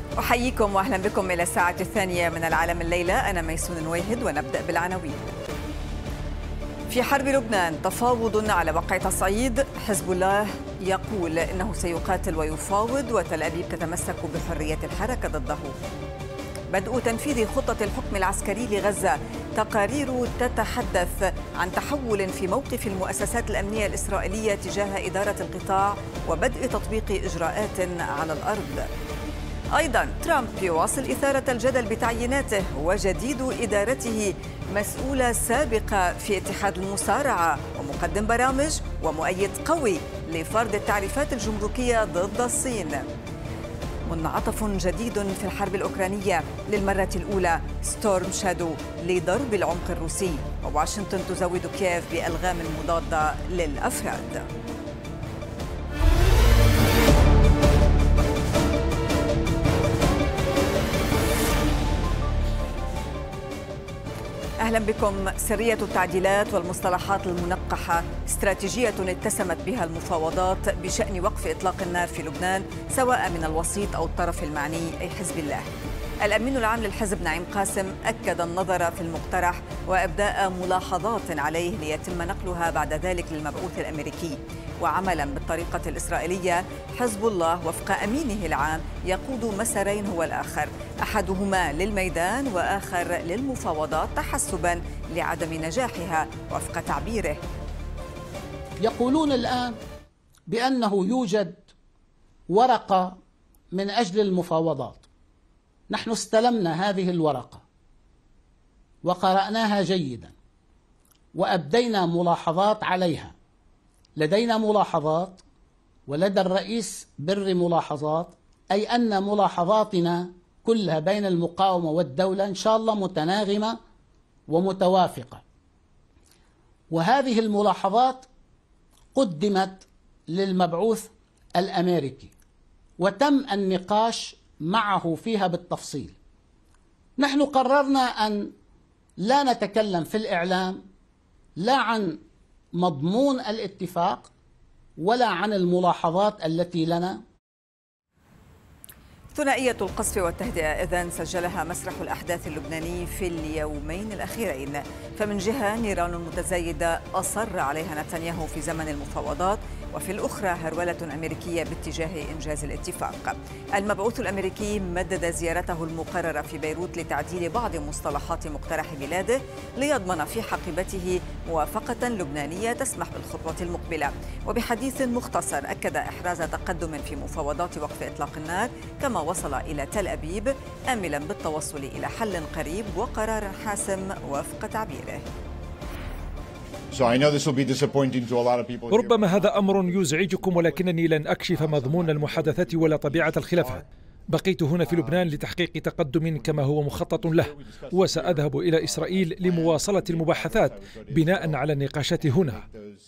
أحييكم وأهلا بكم إلى الساعة الثانية من العالم الليلة. أنا ميسون واهد ونبدأ بالعناوين. في حرب لبنان تفاوض على وقع تصعيد، حزب الله يقول إنه سيقاتل ويفاوض، وتل أبيب تتمسك بحرية الحركة ضده. بدء تنفيذ خطة الحكم العسكري لغزة، تقارير تتحدث عن تحول في موقف المؤسسات الأمنية الإسرائيلية تجاه إدارة القطاع وبدء تطبيق إجراءات على الأرض. أيضا ترامب يواصل إثارة الجدل بتعييناته وجديد إدارته مسؤولة سابقة في اتحاد المصارعة، ومقدم برامج ومؤيد قوي لفرض التعريفات الجمركية ضد الصين. منعطف جديد في الحرب الأوكرانية، للمرة الأولى ستورم شادو لضرب العمق الروسي، وواشنطن تزود كييف بألغام مضادة للأفراد. أهلا بكم. سرية التعديلات والمصطلحات المنقحة استراتيجية اتسمت بها المفاوضات بشأن وقف إطلاق النار في لبنان، سواء من الوسيط أو الطرف المعني أي حزب الله. الأمين العام للحزب نعيم قاسم أكد النظر في المقترح وإبداء ملاحظات عليه ليتم نقلها بعد ذلك للمبعوث الأمريكي. وعملا بالطريقة الإسرائيلية، حزب الله وفق أمينه العام يقود مسارين هو الآخر، أحدهما للميدان وآخر للمفاوضات تحسبا لعدم نجاحها وفق تعبيره. يقولون الآن بأنه يوجد ورقة من أجل المفاوضات. نحن استلمنا هذه الورقة وقرأناها جيدا وأبدينا ملاحظات عليها. لدينا ملاحظات ولدى الرئيس بر ملاحظات، أي أن ملاحظاتنا كلها بين المقاومة والدولة إن شاء الله متناغمة ومتوافقة. وهذه الملاحظات قدمت للمبعوث الأمريكي وتم النقاش معه فيها بالتفصيل. نحن قررنا أن لا نتكلم في الإعلام لا عن مضمون الاتفاق ولا عن الملاحظات التي لنا. ثنائية القصف والتهدئة إذن سجلها مسرح الأحداث اللبناني في اليومين الأخيرين. فمن جهة نيران متزايدة أصر عليها نتنياهو في زمن المفاوضات، وفي الأخرى هرولة أمريكية باتجاه إنجاز الاتفاق. المبعوث الأمريكي مدد زيارته المقررة في بيروت لتعديل بعض مصطلحات مقترح بلاده ليضمن في حقيبته موافقة لبنانية تسمح بالخطوة المقبلة. وبحديث مختصر أكد إحراز تقدم في مفاوضات وقف إطلاق النار، كما وصل إلى تل أبيب آملا بالتوصل إلى حل قريب وقرار حاسم وفق تعبيره. ربما هذا أمر يزعجكم، ولكنني لن أكشف مضمون المحادثات ولا طبيعة الخلافات. بقيت هنا في لبنان لتحقيق تقدم كما هو مخطط له، وسأذهب إلى إسرائيل لمواصلة المباحثات بناء على النقاشات هنا.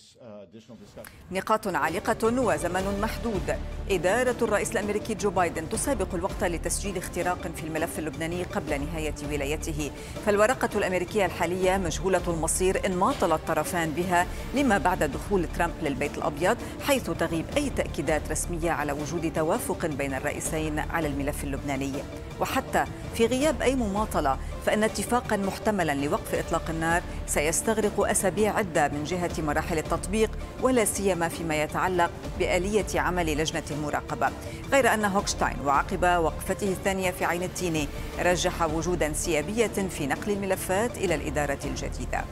نقاط عالقة وزمن محدود. إدارة الرئيس الأمريكي جو بايدن تسابق الوقت لتسجيل اختراق في الملف اللبناني قبل نهاية ولايته، فالورقة الأمريكية الحالية مجهولة المصير إن ماطل الطرفان بها لما بعد دخول ترامب للبيت الأبيض، حيث تغيب أي تأكيدات رسمية على وجود توافق بين الرئيسين على الملف اللبناني. وحتى في غياب أي مماطلة، فإن اتفاقا محتملا لوقف إطلاق النار سيستغرق أسابيع عدة من جهة مراحل التطبيق، ولا سيما فيما يتعلق بآلية عمل لجنة المراقبة. غير أن هوكشتاين وعقب وقفته الثانية في عين التيني رجح وجودا سيابية في نقل الملفات إلى الإدارة الجديدة.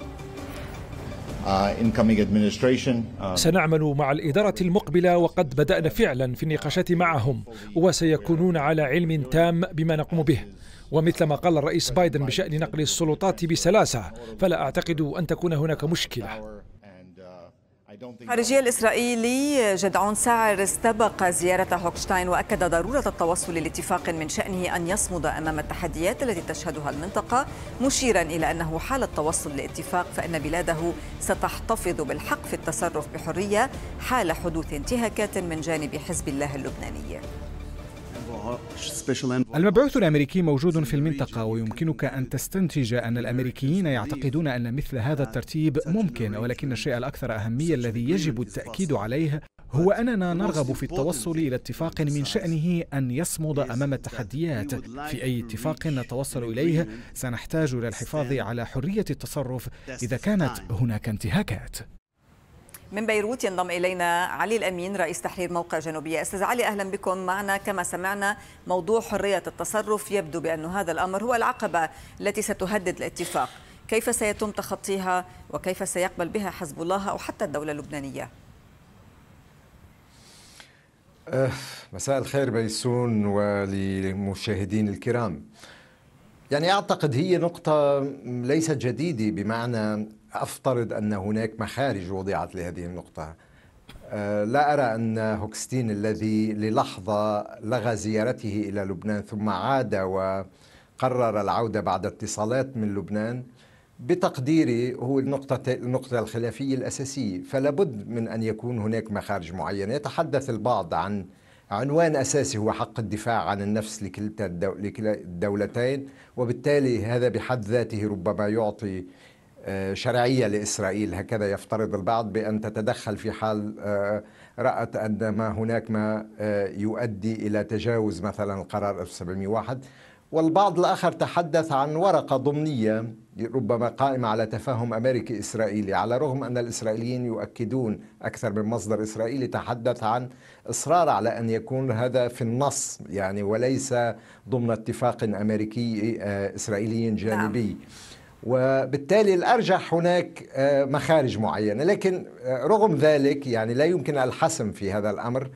سنعمل مع الإدارة المقبلة، وقد بدأنا فعلا في النقاشات معهم، وسيكونون على علم تام بما نقوم به. ومثل ما قال الرئيس بايدن بشأن نقل السلطات بسلاسة، فلا أعتقد أن تكون هناك مشكلة. الخارجية الإسرائيلي جدعون ساعر استبق زيارة هوكشتاين وأكد ضرورة التوصل لاتفاق من شأنه أن يصمد أمام التحديات التي تشهدها المنطقة، مشيرا إلى أنه حال التوصل لاتفاق فإن بلاده ستحتفظ بالحق في التصرف بحرية حال حدوث انتهاكات من جانب حزب الله اللبناني. المبعوث الأمريكي موجود في المنطقة، ويمكنك أن تستنتج أن الأمريكيين يعتقدون أن مثل هذا الترتيب ممكن، ولكن الشيء الأكثر أهمية الذي يجب التأكيد عليه هو أننا نرغب في التوصل إلى اتفاق من شأنه أن يصمد أمام التحديات. في أي اتفاق نتوصل إليه سنحتاج إلى الحفاظ على حرية التصرف إذا كانت هناك انتهاكات. من بيروت ينضم إلينا علي الأمين رئيس تحرير موقع جنوبية. أستاذ علي، أهلا بكم معنا. كما سمعنا موضوع حرية التصرف يبدو بأن هذا الأمر هو العقبة التي ستهدد الاتفاق. كيف سيتم تخطيها وكيف سيقبل بها حزب الله أو حتى الدولة اللبنانية؟ مساء الخير بيسون وللمشاهدين الكرام. يعني أعتقد هي نقطة ليست جديدة، بمعنى أفترض أن هناك مخارج وضعت لهذه النقطة. لا أرى أن هوكستين الذي للحظة لغى زيارته إلى لبنان ثم عاد وقرر العودة بعد اتصالات من لبنان، بتقديري هو النقطة الخلافية الأساسية. فلا بد من أن يكون هناك مخارج معينة. يتحدث البعض عن عنوان أساسي هو حق الدفاع عن النفس لكلتا الدولتين، وبالتالي هذا بحد ذاته ربما يعطي شرعية لإسرائيل، هكذا يفترض البعض، بأن تتدخل في حال رأت أن ما هناك ما يؤدي إلى تجاوز مثلا القرار 1701. والبعض الآخر تحدث عن ورقة ضمنية ربما قائمة على تفاهم أمريكي إسرائيلي، على الرغم أن الإسرائيليين يؤكدون، أكثر من مصدر إسرائيلي تحدث عن إصرار على أن يكون هذا في النص يعني، وليس ضمن اتفاق أمريكي إسرائيلي جانبي. وبالتالي الأرجح هناك مخارج معينة، لكن رغم ذلك يعني لا يمكن الحسم في هذا الأمر.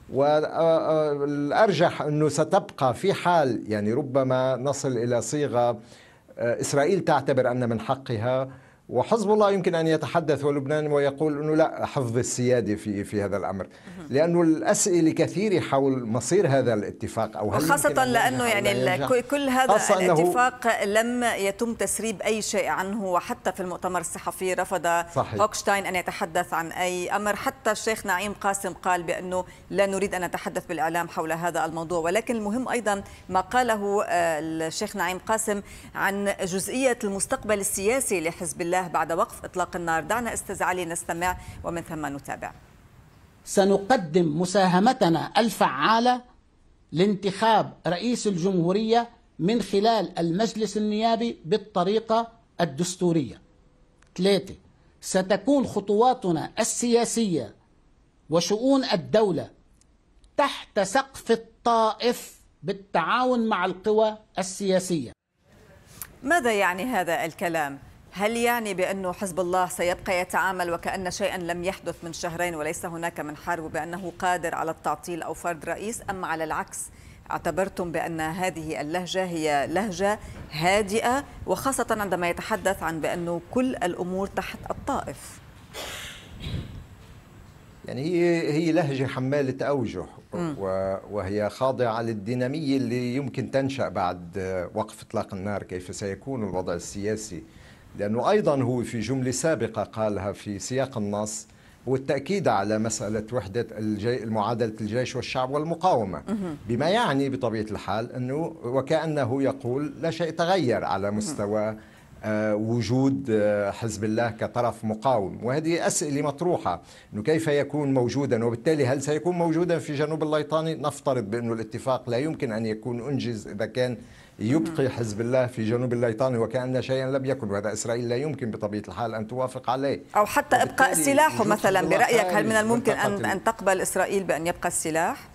والأرجح أنه ستبقى في حال يعني ربما نصل إلى صيغة إسرائيل تعتبر أن من حقها، وحزب الله يمكن أن يتحدث ولبنان ويقول أنه لا، حفظ السيادة في هذا الأمر، لأنه الأسئلة كثيرة حول مصير هذا الاتفاق، أو خاصة لأنه يعني كل هذا الاتفاق لم يتم تسريب أي شيء عنه، وحتى في المؤتمر الصحفي رفض هوكشتاين أن يتحدث عن أي أمر. حتى الشيخ نعيم قاسم قال بأنه لا نريد أن نتحدث بالإعلام حول هذا الموضوع. ولكن المهم أيضا ما قاله الشيخ نعيم قاسم عن جزئية المستقبل السياسي لحزب الله بعد وقف إطلاق النار. دعنا أستاذ علي نستمع ومن ثم نتابع. سنقدم مساهمتنا الفعالة لانتخاب رئيس الجمهورية من خلال المجلس النيابي بالطريقة الدستورية. 3. ستكون خطواتنا السياسية وشؤون الدولة تحت سقف الطائف بالتعاون مع القوى السياسية. ماذا يعني هذا الكلام؟ هل يعني بأنه حزب الله سيبقى يتعامل وكأن شيئا لم يحدث من شهرين وليس هناك من حرب، وبأنه قادر على التعطيل أو فرض رئيس، أم على العكس اعتبرتم بأن هذه اللهجة هي لهجة هادئة، وخاصة عندما يتحدث عن بأنه كل الأمور تحت الطائف؟ يعني هي لهجة حمالة أوجه، وهي خاضعة للدينامية اللي يمكن تنشأ بعد وقف إطلاق النار. كيف سيكون الوضع السياسي؟ لأنه أيضا هو في جملة سابقة قالها في سياق النص هو التأكيد على مسألة وحدة معادلة الجيش والشعب والمقاومة، بما يعني بطبيعة الحال أنه وكأنه يقول لا شيء تغير على مستوى وجود حزب الله كطرف مقاوم. وهذه أسئلة مطروحة، أنه كيف يكون موجودا، وبالتالي هل سيكون موجودا في جنوب الليطاني؟ نفترض بأنه الاتفاق لا يمكن أن يكون أنجز إذا كان يبقي حزب الله في جنوب الليطاني وكأن شيئا لم يكن، وهذا إسرائيل لا يمكن بطبيعة الحال أن توافق عليه. أو حتى إبقاء سلاحه مثلا، برأيك هل من الممكن أن تقبل إسرائيل بأن يبقى السلاح؟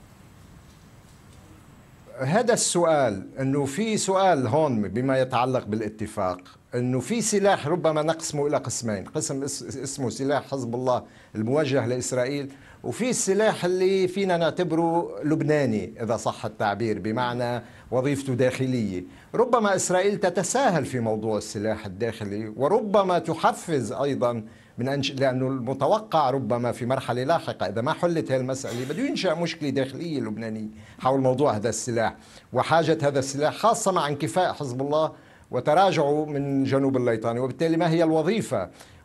هذا السؤال، أنه في سؤال هون بما يتعلق بالاتفاق، أنه في سلاح ربما نقسمه إلى قسمين، قسم اسمه سلاح حزب الله الموجه لإسرائيل، وفي السلاح اللي فينا نعتبره لبناني إذا صح التعبير، بمعنى وظيفته داخلية. ربما إسرائيل تتساهل في موضوع السلاح الداخلي، وربما تحفز أيضا لأنه المتوقع ربما في مرحلة لاحقة إذا ما حلت هذه المسألة بده ينشأ مشكلة داخلية لبنانية حول موضوع هذا السلاح وحاجة هذا السلاح، خاصة مع انكفاء حزب الله وتراجعه من جنوب الليطاني. وبالتالي ما هي الوظيفة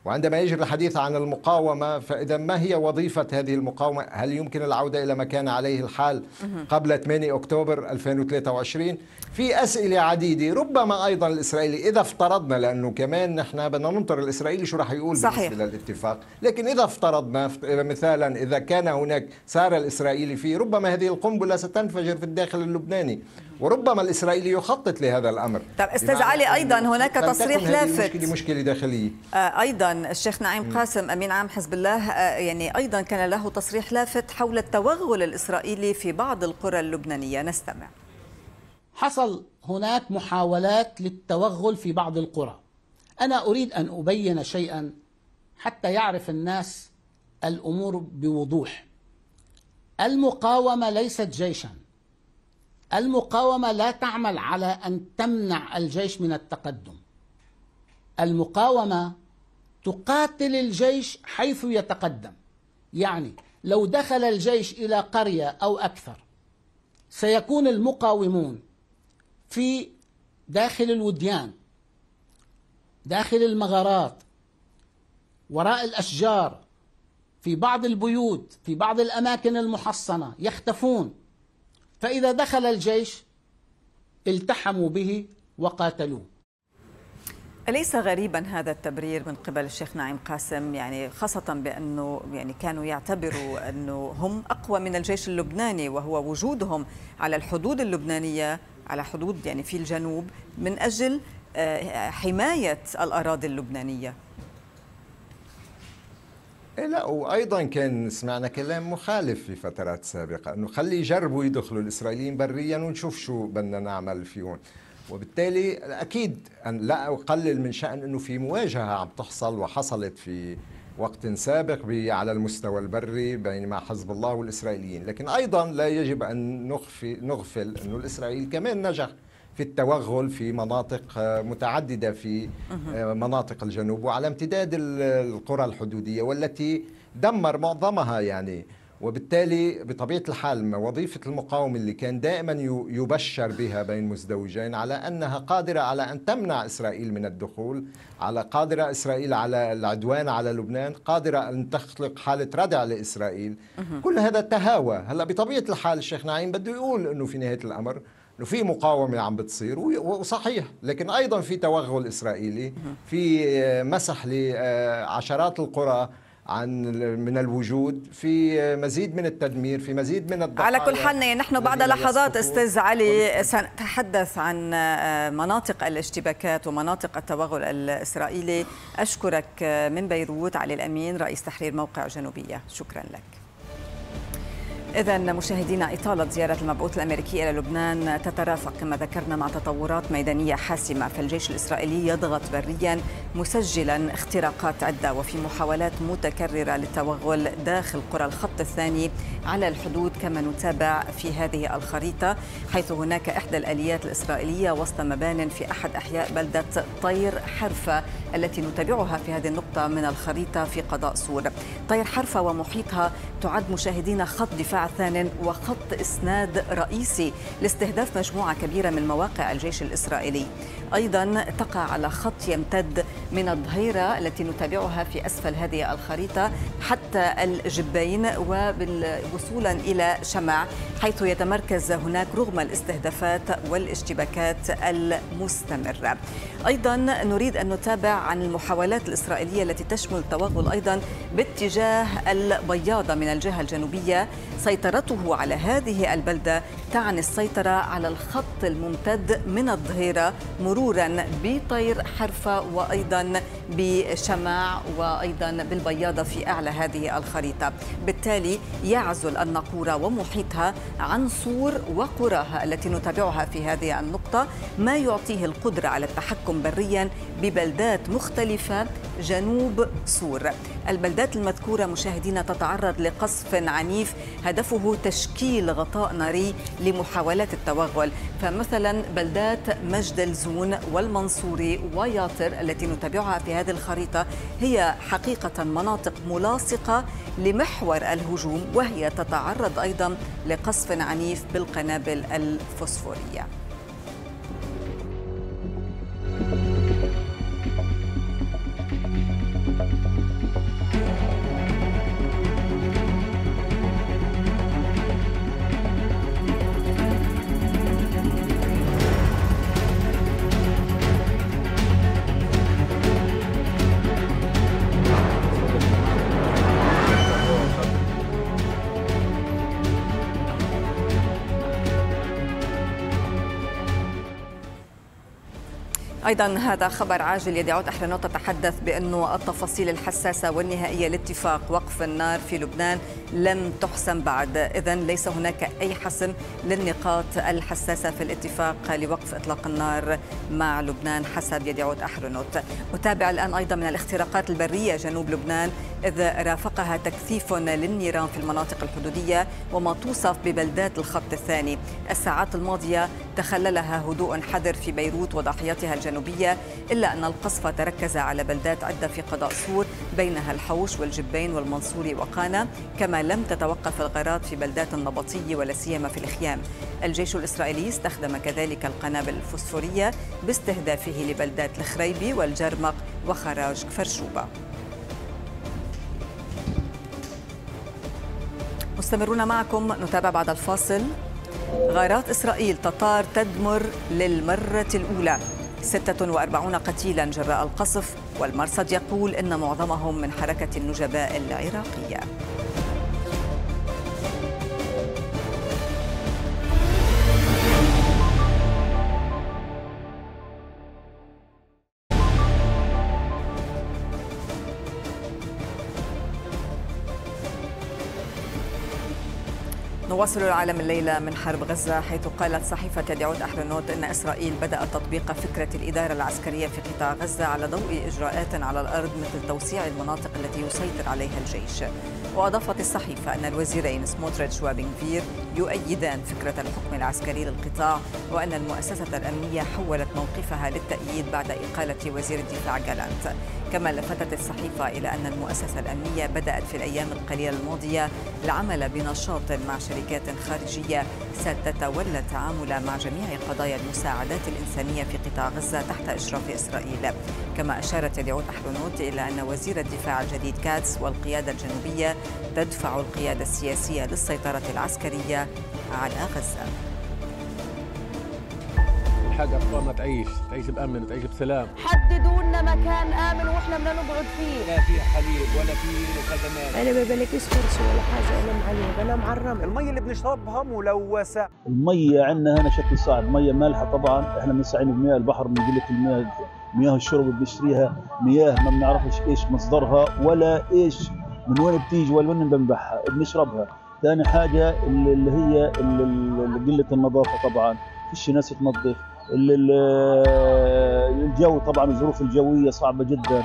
وعندما يجري الحديث عن المقاومة، فإذا ما هي وظيفة هذه المقاومة؟ هل يمكن العودة إلى ما كان عليه الحال قبل 8 أكتوبر 2023؟ في أسئلة عديدة. ربما أيضا الإسرائيلي إذا افترضنا، لأنه كمان نحن بدنا ننطر الإسرائيلي شو راح يقول بالنسبة للاتفاق، لكن إذا افترضنا مثلا إذا كان هناك سار الإسرائيلي فيه، ربما هذه القنبلة ستنفجر في الداخل اللبناني، وربما الإسرائيلي يخطط لهذا الأمر. طب أستاذ علي، أيضا هناك تصريح لافت، مشكلة داخلية. أيضا الشيخ نعيم قاسم أمين عام حزب الله يعني أيضا كان له تصريح لافت حول التوغل الإسرائيلي في بعض القرى اللبنانية. نستمع. حصل هناك محاولات للتوغل في بعض القرى. أنا أريد أن أبين شيئا حتى يعرف الناس الأمور بوضوح. المقاومة ليست جيشا. المقاومة لا تعمل على أن تمنع الجيش من التقدم. المقاومة تقاتل الجيش حيث يتقدم. يعني لو دخل الجيش إلى قرية أو أكثر، سيكون المقاومون في داخل الوديان، داخل المغارات، وراء الأشجار، في بعض البيوت، في بعض الأماكن المحصنة، يختفون. فإذا دخل الجيش التحموا به وقاتلوه. أليس غريبا هذا التبرير من قبل الشيخ نعيم قاسم، يعني خاصة بأنه يعني كانوا يعتبروا أنه هم أقوى من الجيش اللبناني، وهو وجودهم على الحدود اللبنانية، على حدود يعني في الجنوب، من أجل حماية الأراضي اللبنانية. لا، وأيضا كان سمعنا كلام مخالف في فترات سابقة، أنه خلي يجربوا يدخلوا الإسرائيليين بريا ونشوف شو بدنا نعمل فيهم. وبالتالي أكيد أن لا أقلل من شأن أنه في مواجهة عم تحصل وحصلت في وقت سابق على المستوى البري بين مع حزب الله والإسرائيليين، لكن أيضا لا يجب أن نغفل أنه الإسرائيل كمان نجح في التوغل في مناطق متعددة في مناطق الجنوب وعلى امتداد القرى الحدودية والتي دمر معظمها يعني. وبالتالي بطبيعة الحال وظيفة المقاومة اللي كان دائما يبشر بها بين مزدوجين على أنها قادرة على أن تمنع إسرائيل من الدخول، قادرة إسرائيل على العدوان على لبنان، قادرة أن تخلق حالة ردع لإسرائيل. كل هذا تهاوى. هلا بطبيعة الحال الشيخ نعيم بده يقول أنه في نهاية الأمر انه في مقاومه عم بتصير وصحيح، لكن ايضا في توغل اسرائيلي، في مسح لعشرات القرى من الوجود، في مزيد من التدمير، في مزيد من الضحايا. على كل حال نحن بعد لحظات استاذ علي سنتحدث عن مناطق الاشتباكات ومناطق التوغل الاسرائيلي. اشكرك من بيروت علي الامين رئيس تحرير موقع جنوبيه، شكرا لك. إذا مشاهدينا، إطالة زيارة المبعوث الأمريكي إلى لبنان تترافق كما ذكرنا مع تطورات ميدانية حاسمة، فالجيش الإسرائيلي يضغط بريا مسجلا اختراقات عدة وفي محاولات متكررة للتوغل داخل قرى الخط الثاني على الحدود، كما نتابع في هذه الخريطة، حيث هناك إحدى الآليات الإسرائيلية وسط مبان في أحد أحياء بلدة طير حرفة التي نتابعها في هذه النقطة من الخريطة في قضاء سور. طير حرفة ومحيطها تعد مشاهدينا خط دفاع ثان وخط إسناد رئيسي لاستهداف مجموعة كبيرة من مواقع الجيش الإسرائيلي. أيضا تقع على خط يمتد من الظهيرة التي نتابعها في أسفل هذه الخريطة حتى الجبين ووصولا إلى شمع، حيث يتمركز هناك رغم الاستهدافات والاشتباكات المستمرة. أيضا نريد أن نتابع عن المحاولات الإسرائيلية التي تشمل التوغل أيضا باتجاه البياضة من الجهة الجنوبية. سيطرته على هذه البلدة تعني السيطرة على الخط الممتد من الظهيرة مرورا بطير حرفة وأيضا بشمع وأيضا بالبياضة في أعلى هذه الخريطة. بالتالي يعزل الناقورة ومحيطها عن صور وقراها التي نتابعها في هذه النقطة، ما يعطيه القدرة على التحكم بريا ببلدات مختلفة جنوب سور. البلدات المذكورة مشاهدينا تتعرض لقصف عنيف هدفه تشكيل غطاء ناري لمحاولات التوغل، فمثلا بلدات مجد الزون والمنصوري وياطر التي نتابعها في هذه الخريطة هي حقيقة مناطق ملاصقة لمحور الهجوم، وهي تتعرض أيضا لقصف عنيف بالقنابل الفوسفورية. أيضا هذا خبر عاجل. يدعوت أحرنوت تتحدث بأنه التفاصيل الحساسة والنهائية لاتفاق وقف النار في لبنان لم تحسم بعد، إذن ليس هناك أي حسم للنقاط الحساسة في الاتفاق لوقف إطلاق النار مع لبنان حسب يدعوت أحرنوت. أتابع الآن أيضا من الاختراقات البرية جنوب لبنان، إذ رافقها تكثيف للنيران في المناطق الحدودية وما توصف ببلدات الخط الثاني. الساعات الماضية تخللها هدوء حذر في بيروت وضاحيتها الجنوبية، إلا أن القصف تركز على بلدات عدة في قضاء سور بينها الحوش والجبين والمنصوري وقانا، كما لم تتوقف الغارات في بلدات النبطية ولا سيما في الخيام. الجيش الإسرائيلي استخدم كذلك القنابل الفوسفورية باستهدافه لبلدات الخريبي والجرمق وخراج كفرشوبة. مستمرون معكم، نتابع بعد الفاصل. غارات إسرائيل تطار تدمر للمرة الأولى، 46 قتيلا جراء القصف، والمرصد يقول إن معظمهم من حركة النجباء العراقية. نواصل العالم الليلة من حرب غزة، حيث قالت صحيفة يدعوت أحرنوت أن إسرائيل بدأت تطبيق فكرة الإدارة العسكرية في قطاع غزة على ضوء إجراءات على الأرض مثل توسيع المناطق التي يسيطر عليها الجيش. وأضافت الصحيفة أن الوزيرين سموتريتش وبن-غفير يؤيدان فكرة الحكم العسكري للقطاع، وأن المؤسسة الأمنية حولت موقفها للتأييد بعد إقالة وزير الدفاع جالانت. كما لفتت الصحيفة إلى أن المؤسسة الأمنية بدأت في الأيام القليلة الماضية العمل بنشاط مع شركات خارجية ستتولى التعامل مع جميع قضايا المساعدات الإنسانية في قطاع غزة تحت إشراف إسرائيل. كما أشارت يدعوت أحرنوت إلى أن وزير الدفاع الجديد كاتس والقيادة الجنوبية تدفع القيادة السياسية للسيطرة العسكرية على غزة. حق أطفالنا تعيش بأمن وتعيش بسلام. حددوا لنا مكان آمن وإحنا بدنا نقعد فيه. لا في حليب ولا في خدمات. أنا ما بلاقيش كرسي ولا حاجة أنام عليه، بنام على الرمل. المية اللي بنشربها ملوثة. المية عندنا هنا شكل صعب، مية مالحة طبعا، إحنا بنستعين بمياه البحر من قلة المياه، مياه الشرب اللي بنشتريها، مياه ما بنعرفش إيش مصدرها ولا إيش من وين بتيجي ولا وين بنبعها بنشربها. ثاني حاجة اللي هي قلة النظافة طبعا، فيش ناس تنظف. الجو طبعا الظروف الجويه صعبه جدا.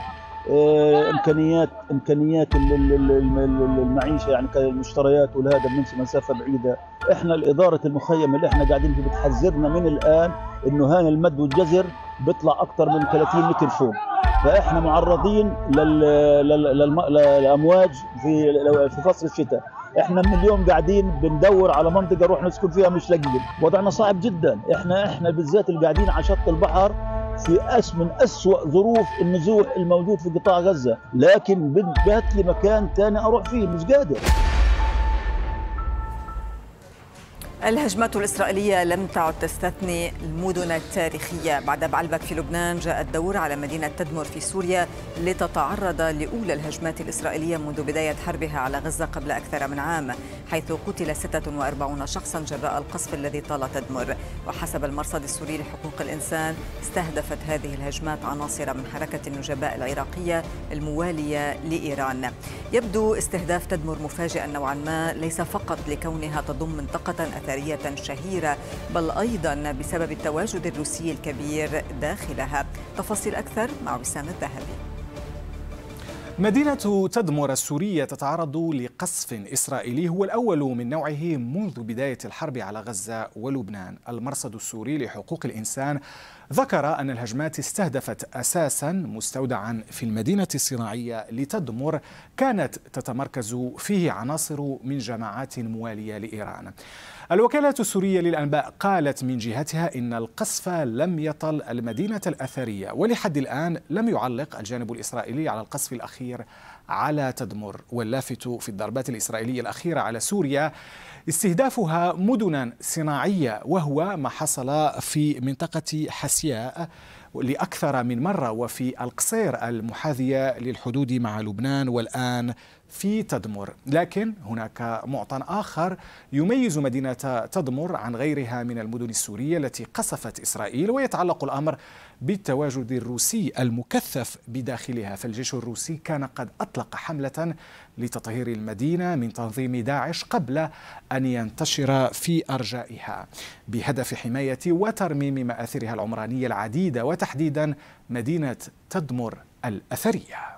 امكانيات المعيشه يعني كالمشتريات وهذا بنمشي مسافه بعيده. احنا الاداره المخيم اللي احنا قاعدين فيه بتحذرنا من الان انه هان المد والجزر بيطلع اكثر من 30 متر فوق، فاحنا معرضين للامواج في فصل الشتاء. احنا من اليوم قاعدين بندور على منطقه نروح نسكن فيها مش لاقيين، وضعنا صعب جدا. احنا بالذات اللي قاعدين على شط البحر في من أسوأ ظروف النزوح الموجود في قطاع غزه، لكن بدات لي مكان ثاني اروح فيه مش قادر. الهجمات الإسرائيلية لم تعد تستثني المدن التاريخية. بعد بعلبك في لبنان جاء الدور على مدينة تدمر في سوريا لتتعرض لأولى الهجمات الإسرائيلية منذ بداية حربها على غزة قبل أكثر من عام، حيث قتل 46 شخصا جراء القصف الذي طال تدمر. وحسب المرصد السوري لحقوق الإنسان استهدفت هذه الهجمات عناصر من حركة النجباء العراقية الموالية لإيران. يبدو استهداف تدمر مفاجئا نوعا ما، ليس فقط لكونها تضم منطقة أثرية شهيرة، بل أيضا بسبب التواجد الروسي الكبير داخلها. تفاصيل أكثر مع وسام الذهبي. مدينة تدمر السورية تتعرض لقصف إسرائيلي هو الأول من نوعه منذ بداية الحرب على غزة ولبنان. المرصد السوري لحقوق الإنسان ذكر أن الهجمات استهدفت أساسا مستودعا في المدينة الصناعية لتدمر كانت تتمركز فيه عناصر من جماعات موالية لإيران. الوكالة السورية للأنباء قالت من جهتها إن القصف لم يطل المدينة الأثرية، ولحد الآن لم يعلق الجانب الإسرائيلي على القصف الأخير على تدمر. واللافت في الضربات الإسرائيلية الأخيرة على سوريا استهدافها مدنا صناعية، وهو ما حصل في منطقة حسياء لأكثر من مرة، وفي القصير المحاذية للحدود مع لبنان، والآن في تدمر. لكن هناك معطى آخر يميز مدينة تدمر عن غيرها من المدن السورية التي قصفت إسرائيل، ويتعلق الأمر بالتواجد الروسي المكثف بداخلها. فالجيش الروسي كان قد أطلق حملة لتطهير المدينة من تنظيم داعش قبل أن ينتشر في أرجائها، بهدف حماية وترميم مآثرها العمرانية العديدة، وتحديدا مدينة تدمر الأثرية.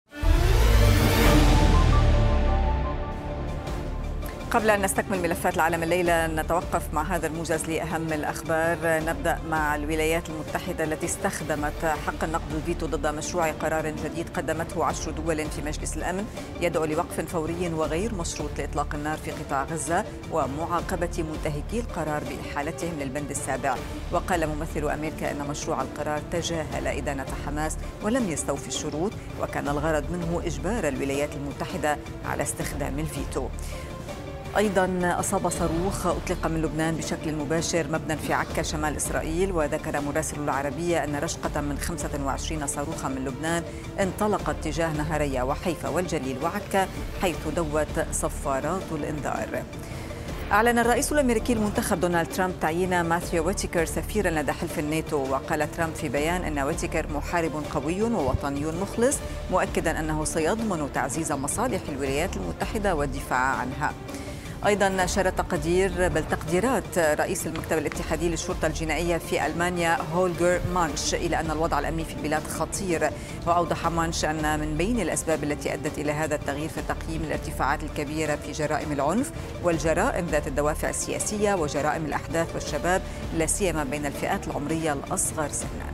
قبل أن نستكمل ملفات العالم الليلة نتوقف مع هذا الموجز لأهم الأخبار. نبدأ مع الولايات المتحدة التي استخدمت حق النقد الفيتو ضد مشروع قرار جديد قدمته 10 دول في مجلس الأمن يدعو لوقف فوري وغير مشروط لإطلاق النار في قطاع غزة ومعاقبة منتهكي القرار بإحالتهم للبند السابع. وقال ممثل أمريكا أن مشروع القرار تجاهل إدانة حماس ولم يستوفي الشروط، وكان الغرض منه إجبار الولايات المتحدة على استخدام الفيتو. أيضا أصاب صاروخ أطلق من لبنان بشكل مباشر مبنى في عكا شمال إسرائيل، وذكر مراسل العربية أن رشقة من 25 صاروخا من لبنان انطلقت تجاه نهريا وحيفا والجليل وعكا حيث دوت صفارات الإنذار. أعلن الرئيس الأمريكي المنتخب دونالد ترامب تعيين ماثيو ويتيكر سفيرا لدى حلف الناتو، وقال ترامب في بيان أن ويتيكر محارب قوي ووطني مخلص، مؤكدا أنه سيضمن تعزيز مصالح الولايات المتحدة والدفاع عنها. أيضا نشر تقديرات رئيس المكتب الاتحادي للشرطة الجنائية في ألمانيا هولجر مانش إلى أن الوضع الأمني في البلاد خطير. وأوضح مانش أن من بين الأسباب التي أدت إلى هذا التغيير في تقييم الارتفاعات الكبيرة في جرائم العنف والجرائم ذات الدوافع السياسية وجرائم الأحداث والشباب، لا سيما بين الفئات العمرية الأصغر سنا.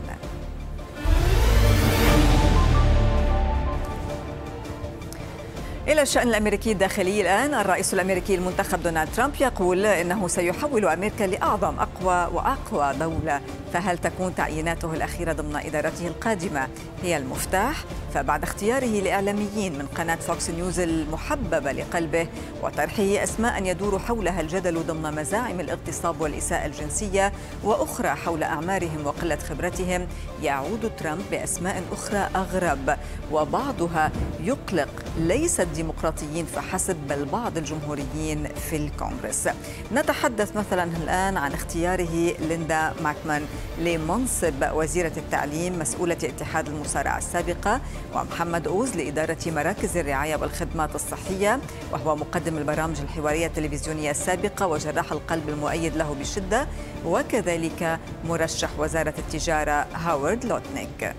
إلى الشأن الأمريكي الداخلي الآن. الرئيس الأمريكي المنتخب دونالد ترامب يقول إنه سيحول أمريكا لأعظم وأقوى دولة، فهل تكون تعييناته الأخيرة ضمن إدارته القادمة هي المفتاح؟ فبعد اختياره لإعلاميين من قناة فوكس نيوز المحببة لقلبه وطرحه أسماء يدور حولها الجدل ضمن مزاعم الاغتصاب والإساءة الجنسية وأخرى حول أعمارهم وقلة خبرتهم، يعود ترامب بأسماء أخرى أغرب، وبعضها يقلق ليس الديمقراطيين فحسب بل بعض الجمهوريين في الكونغرس. نتحدث مثلا الآن عن اختياره ليندا ماكمان لمنصب وزيرة التعليم مسؤولة اتحاد المصارعة السابقة، ومحمد أوز لإدارة مراكز الرعاية والخدمات الصحية، وهو مقدم البرامج الحوارية التلفزيونية السابقة وجراح القلب المؤيد له بشدة، وكذلك مرشح وزارة التجارة هاورد لوتنيك.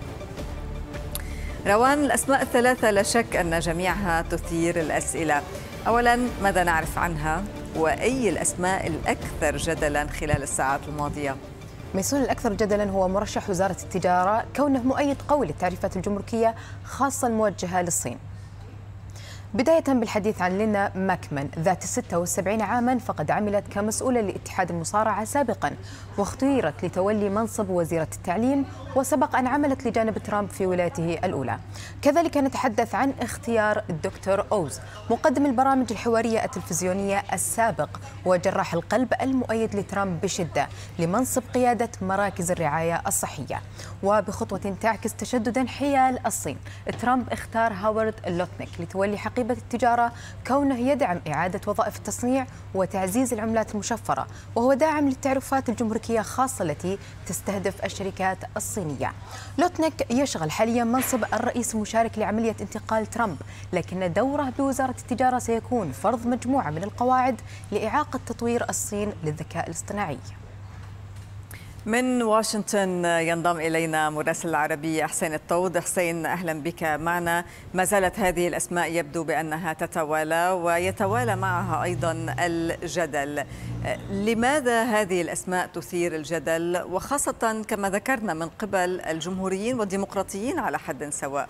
روان، الأسماء الثلاثة لا شك أن جميعها تثير الأسئلة. أولا، ماذا نعرف عنها؟ وأي الأسماء الأكثر جدلا خلال الساعات الماضية؟ ميسون، الأكثر جدلا هو مرشح وزارة التجارة كونه مؤيد قوي للتعريفات الجمركية خاصة الموجهة للصين. بداية بالحديث عن ليندا ماكمان ذات 76 عاما، فقد عملت كمسؤولة لاتحاد المصارعة سابقا واختيرت لتولي منصب وزيرة التعليم، وسبق أن عملت لجانب ترامب في ولايته الأولى. كذلك نتحدث عن اختيار الدكتور أوز مقدم البرامج الحوارية التلفزيونية السابق وجراح القلب المؤيد لترامب بشدة لمنصب قيادة مراكز الرعاية الصحية. وبخطوة تعكس تشددا حيال الصين، ترامب اختار هاورد لوتنيك لتولي حقيبة التجارة كونه يدعم إعادة وظائف التصنيع وتعزيز العملات المشفرة، وهو داعم للتعرفات الجمركية خاصة التي تستهدف الشركات الصينية. لوتنيك يشغل حاليا منصب الرئيس المشارك لعملية انتقال ترامب، لكن دوره بوزارة التجارة سيكون فرض مجموعة من القواعد لإعاقة تطوير الصين للذكاء الاصطناعي. من واشنطن ينضم إلينا مراسل العربية حسين الطود. حسين، أهلا بك معنا. ما زالت هذه الأسماء يبدو بأنها تتوالى ويتوالى معها أيضا الجدل. لماذا هذه الأسماء تثير الجدل، وخاصة كما ذكرنا من قبل الجمهوريين والديمقراطيين على حد سواء؟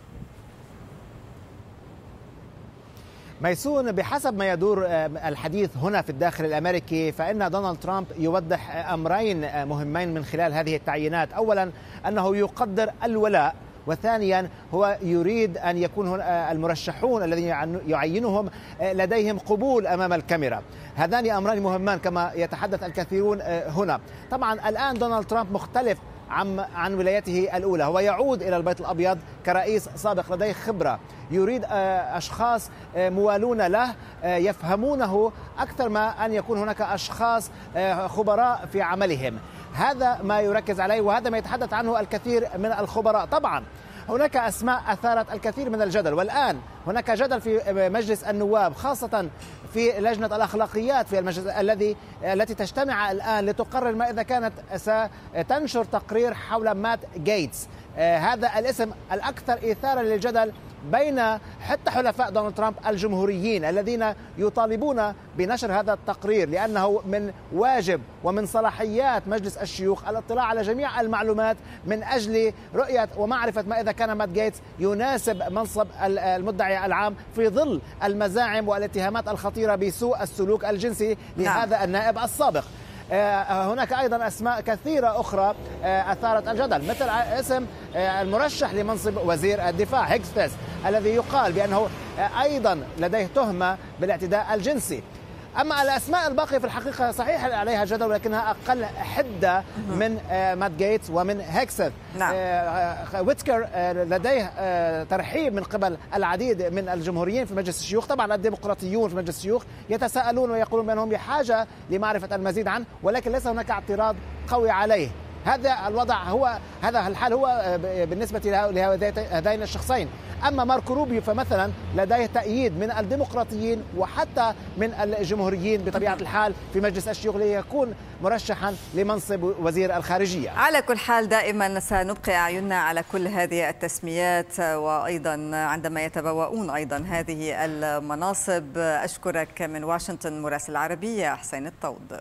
ميسون، بحسب ما يدور الحديث هنا في الداخل الأمريكي، فإن دونالد ترامب يوضح أمرين مهمين من خلال هذه التعيينات. أولا، أنه يقدر الولاء وثانيا هو يريد أن يكون المرشحون الذين يعينهم لديهم قبول أمام الكاميرا. هذان أمران مهمان كما يتحدث الكثيرون هنا. طبعا الآن دونالد ترامب مختلف عن ولايته الأولى، هو يعود إلى البيت الأبيض كرئيس سابق لديه خبرة، يريد أشخاص موالون له يفهمونه أكثر ما أن يكون هناك أشخاص خبراء في عملهم. هذا ما يركز عليه وهذا ما يتحدث عنه الكثير من الخبراء. طبعا هناك أسماء أثارت الكثير من الجدل، والآن هناك جدل في مجلس النواب خاصة في لجنة الأخلاقيات في المجلس التي تجتمع الآن لتقرر ما إذا كانت ستنشر تقرير حول مات غيتس. هذا الاسم الأكثر إثارة للجدل بين حتى حلفاء دونالد ترامب الجمهوريين الذين يطالبون بنشر هذا التقرير، لأنه من واجب ومن صلاحيات مجلس الشيوخ الاطلاع على جميع المعلومات من أجل رؤية ومعرفة ما إذا كان مات غيتس يناسب منصب المدعي العام في ظل المزاعم والاتهامات الخطيرة بسوء السلوك الجنسي لهذا النائب السابق. هناك أيضا أسماء كثيرة أخرى أثارت الجدل، مثل اسم المرشح لمنصب وزير الدفاع هيكس الذي يقال بأنه أيضا لديه تهمة بالاعتداء الجنسي. أما الأسماء الباقية في الحقيقة صحيح عليها جدل ولكنها أقل حدة من مات غيتس ومن هيكسث. ويتكر لديه ترحيب من قبل العديد من الجمهوريين في مجلس الشيوخ. طبعا الديمقراطيون في مجلس الشيوخ يتساءلون ويقولون بأنهم بحاجة لمعرفة المزيد عنه، ولكن ليس هناك اعتراض قوي عليه. هذا الوضع هذا الحال هو بالنسبة لهذين الشخصين. أما ماركو روبيو فمثلا لديه تأييد من الديمقراطيين وحتى من الجمهوريين بطبيعة الحال في مجلس الشيوخ ليكون مرشحا لمنصب وزير الخارجية. على كل حال دائما سنبقي أعيننا على كل هذه التسميات، وأيضا عندما يتبوؤون أيضا هذه المناصب. أشكرك من واشنطن مراسل العربية حسين الطود.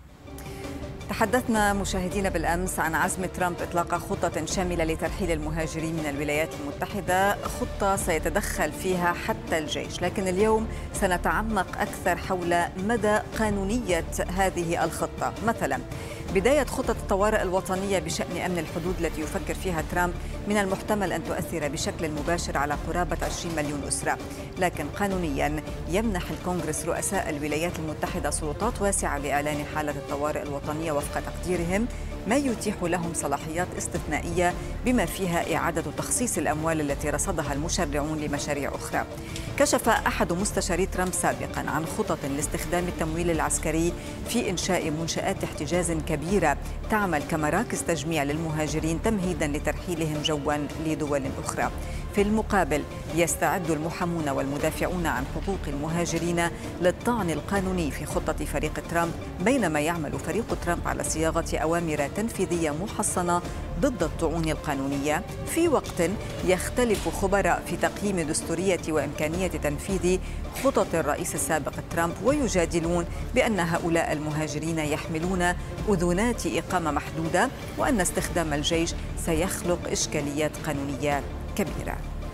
تحدثنا مشاهدينا بالأمس عن عزم ترامب إطلاق خطة شاملة لترحيل المهاجرين من الولايات المتحدة، خطة سيتدخل فيها حتى الجيش، لكن اليوم سنتعمق أكثر حول مدى قانونية هذه الخطة. مثلا بداية خطة الطوارئ الوطنية بشأن أمن الحدود التي يفكر فيها ترامب من المحتمل أن تؤثر بشكل مباشر على قرابة 20 مليون أسرة، لكن قانونيا يمنح الكونغرس رؤساء الولايات المتحدة سلطات واسعة لإعلان حالة الطوارئ الوطنية وفق تقديرهم، ما يتيح لهم صلاحيات استثنائية بما فيها إعادة تخصيص الأموال التي رصدها المشرعون لمشاريع أخرى. كشف أحد مستشاري ترامب سابقا عن خطط لاستخدام التمويل العسكري في إنشاء منشآت احتجاز كبيرة تعمل كمراكز تجميع للمهاجرين تمهيدا لترحيلهم جوا لدول أخرى. في المقابل يستعد المحامون والمدافعون عن حقوق المهاجرين للطعن القانوني في خطة فريق ترامب، بينما يعمل فريق ترامب على صياغة أوامر تنفيذية محصنة ضد الطعون القانونية، في وقت يختلف خبراء في تقييم دستورية وإمكانية تنفيذ خطط الرئيس السابق ترامب، ويجادلون بأن هؤلاء المهاجرين يحملون أذونات إقامة محدودة وأن استخدام الجيش سيخلق إشكاليات قانونية كبيرة.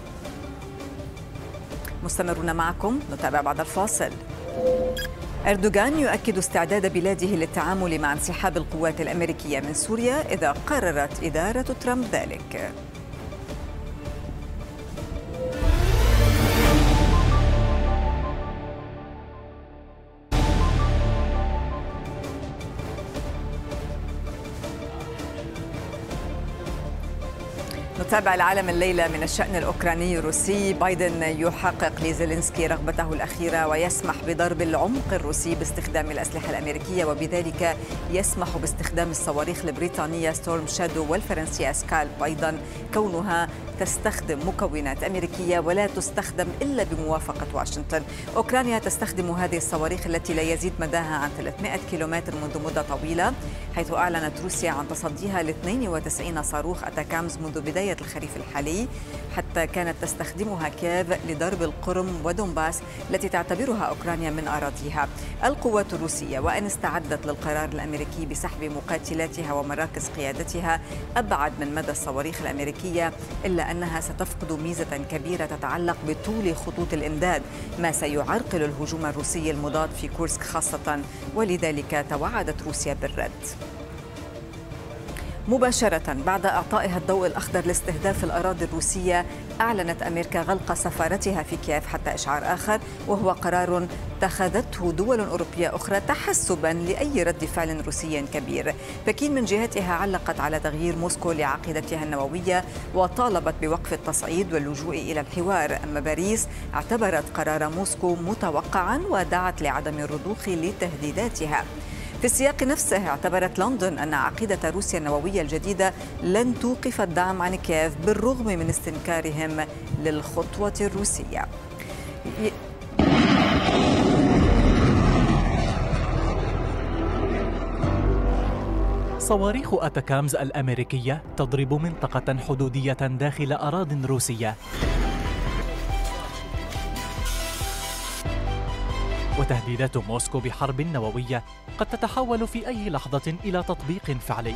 مستمرون معكم، نتابع بعد الفاصل. أردوغان يؤكد استعداد بلاده للتعامل مع انسحاب القوات الأمريكية من سوريا إذا قررت إدارة ترامب ذلك. نتابع العالم الليلة من الشأن الأوكراني الروسي. بايدن يحقق لزيلينسكي رغبته الأخيرة ويسمح بضرب العمق الروسي باستخدام الأسلحة الأمريكية، وبذلك يسمح باستخدام الصواريخ البريطانية ستورم شادو والفرنسية سكالب أيضا، كونها تستخدم مكونات أمريكية ولا تستخدم إلا بموافقة واشنطن. أوكرانيا تستخدم هذه الصواريخ التي لا يزيد مداها عن 300 كيلومتر منذ مدة طويلة، حيث أعلنت روسيا عن تصديها ل 92 صاروخ أتاكامز منذ بداية الخريف الحالي، حتى كانت تستخدمها كييف لضرب القرم ودونباس التي تعتبرها أوكرانيا من أراضيها. القوات الروسية وأن استعدت للقرار الأمريكي بسحب مقاتلاتها ومراكز قيادتها أبعد من مدى الصواريخ الأمريكية، إلا أنها ستفقد ميزة كبيرة تتعلق بطول خطوط الإمداد، ما سيعرقل الهجوم الروسي المضاد في كورسك خاصة، ولذلك توعدت روسيا بالرد. مباشرة بعد إعطائها الضوء الأخضر لاستهداف الأراضي الروسية، أعلنت أمريكا غلق سفارتها في كييف حتى إشعار آخر، وهو قرار اتخذته دول أوروبية أخرى تحسبا لأي رد فعل روسي كبير. بكين من جهتها علقت على تغيير موسكو لعقيدتها النووية وطالبت بوقف التصعيد واللجوء إلى الحوار، أما باريس اعتبرت قرار موسكو متوقعا ودعت لعدم الرضوخ لتهديداتها. في السياق نفسه اعتبرت لندن أن عقيدة روسيا النووية الجديدة لن توقف الدعم عن كييف بالرغم من استنكارهم للخطوة الروسية. صواريخ أتاكامز الأمريكية تضرب منطقة حدودية داخل أراضٍ روسية، وتهديدات موسكو بحرب نووية قد تتحول في أي لحظة إلى تطبيق فعلي.